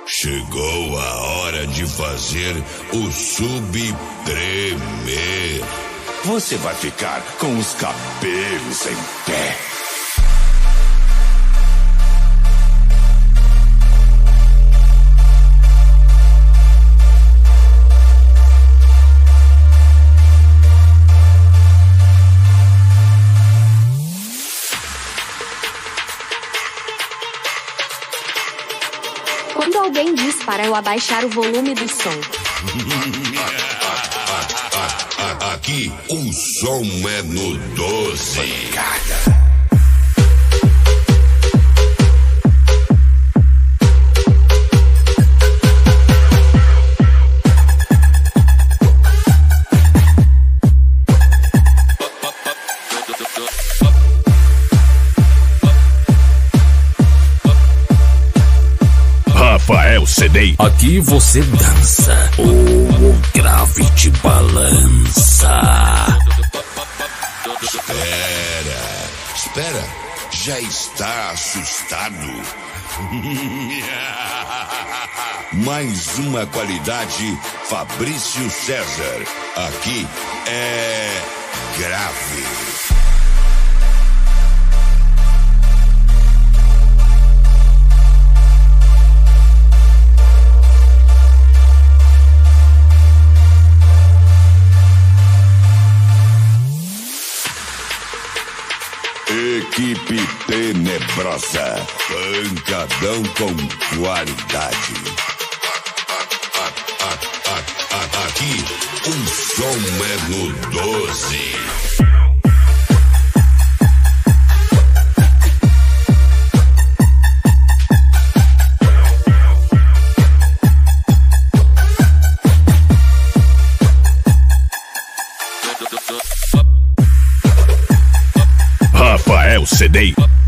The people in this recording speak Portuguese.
Chegou a hora de fazer o sub tremer. Você vai ficar com os cabelos em pé. Quando alguém diz para eu abaixar o volume do som. Aqui o som é no 12. Rafael Cedei. Aqui você dança ou o grave te balança. Espera, já está assustado? Mais uma qualidade Fabrício César. Aqui é grave. Equipe tenebrosa, pancadão com qualidade. Aqui o som é no 12. Rafael Cedei.